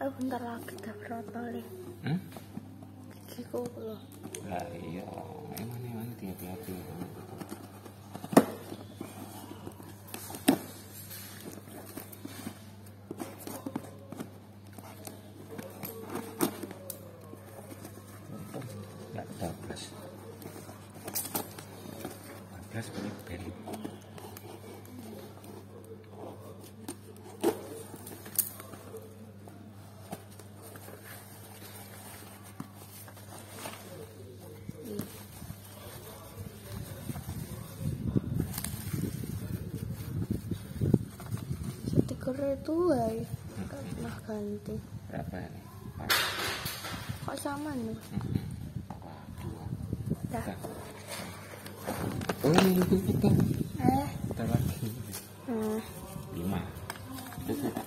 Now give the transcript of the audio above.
bentar lagi dah protol nih. Gigiku loh. Lah iya, emang hati-hati. Enggak 12 bel. Stiker itu nggak pernah ganti. Berapa ini? Kok sama nih? Dah. Oh ini kita. Eh. Kita lagi. 5.